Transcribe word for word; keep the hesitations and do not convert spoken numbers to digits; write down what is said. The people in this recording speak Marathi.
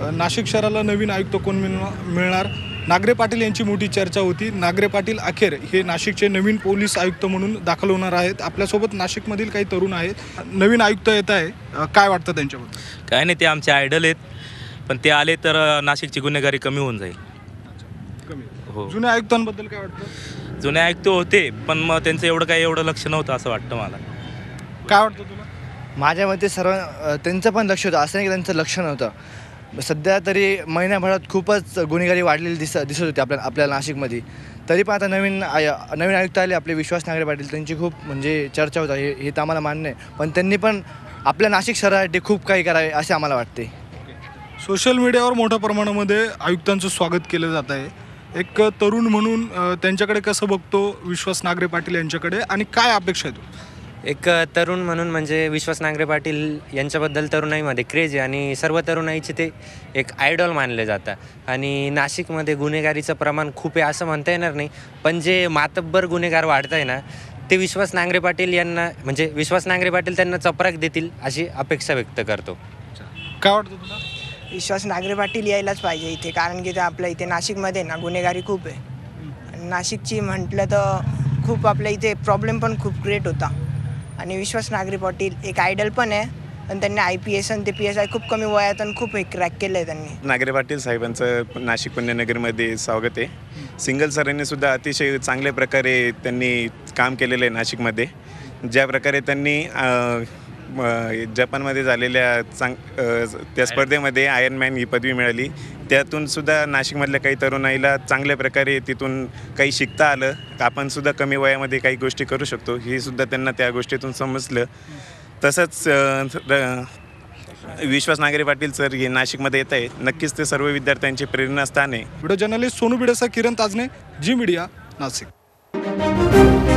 नाशिक शहराला नवीन आयुक्त कोण मिळणार, नागरे पाटील यांची मोठी चर्चा होती। नागरे पाटील अखेर हे नाशिकचे नवीन पोलीस आयुक्त म्हणून दाखल होणार आहेत। आपल्यासोबत नाशिकमधील काही तरुण आहेत। नवीन आयुक्त येत आहे, काय वाटतं त्यांच्याबद्दल? काय नाही, ते आमचे आयडल आहेत, पण ते आले तर नाशिकची गुन्हेगारी कमी होऊन जाईल। कमी हो। जुन्या आयुक्तांबद्दल काय वाटतं? जुने आयुक्त होते, पण मग त्यांचं एवढं काही एवढं लक्ष नव्हतं असं वाटतं मला। काय वाटतं तुला? माझ्या मते सर्व त्यांचं पण लक्ष होतं, असं नाही की त्यांचं लक्ष नव्हतं। सध्या तरी महिन्याभरात खूपच गुन्हेगारी वाढलेली दिस दिसत होती आपल्या आपल्या नाशिकमध्ये। तरी पण आता नवीन आय नवीन आयुक्त आले आपले विश्वास नांगरे पाटील, त्यांची खूप म्हणजे चर्चा होता, हे हे तर आम्हाला मान्य आहे, पण त्यांनी पण आपल्या नाशिक शहरासाठी खूप काही करावे असे आम्हाला वाटते। सोशल मीडियावर मोठ्या प्रमाणामध्ये आयुक्तांचं स्वागत केलं जात आहे। एक तरुण म्हणून त्यांच्याकडे कसं बघतो विश्वास नांगरे पाटील यांच्याकडे, आणि काय अपेक्षा आहे तू? एक तरुण म्हणून म्हणजे विश्वास नांगरे पाटील यांच्याबद्दल तरुणाईमध्ये क्रेज आहे आणि सर्व तरुणाईचे ते एक आयडॉल मानले जातात। आणि नाशिकमध्ये गुन्हेगारीचं प्रमाण खूप आहे असं म्हणता येणार नाही, पण जे मातब्बर गुन्हेगार वाढत आहे ना, ते विश्वास नांगरे पाटील यांना म्हणजे विश्वास नांगरे पाटील त्यांना चपराक देतील अशी अपेक्षा व्यक्त करतो। काय वाटतं तुला? विश्वास नांगरे पाटील यायलाच पाहिजे इथे, कारण की ते आपल्या इथे नाशिकमध्ये ना गुन्हेगारी खूप आहे। नाशिकची म्हटलं तर खूप आपल्या इथे प्रॉब्लेम पण खूप क्रिएट होता, आणि विश्वास नांगरे पाटील एक आयडल पण आहे, आणि त्यांनी आय पी एस आणि ते पी एस आय खूप कमी वयात आणि खूप हे क्रॅक केलं आहे त्यांनी। नांगरे पाटील साहेबांचं नाशिक पुण्यनगरमध्ये स्वागत आहे। सिंगल सरांनी सुद्धा अतिशय चांगल्या प्रकारे त्यांनी काम केलेलं आहे नाशिकमध्ये। ज्या प्रकारे त्यांनी जपानमध्ये झालेल्या चांग त्या स्पर्धेमध्ये आयर्न मॅन ही पदवी मिळाली, त्यातून सुद्धा नाशिकमधल्या काही तरुणाईला चांगल्या प्रकारे तिथून काही शिकता आलं, आपण सुद्धा कमी वयामध्ये काही गोष्टी करू शकतो हे सुद्धा त्यांना त्या गोष्टीतून समजलं। तसंच विश्वास नांगरे पाटील सर हे नाशिकमध्ये येत आहेत, नक्कीच ते सर्व विद्यार्थ्यांची प्रेरणास्थान आहे। Video journalist Sonu Bidesa, Kiran Tajne, Zee media, Nashik.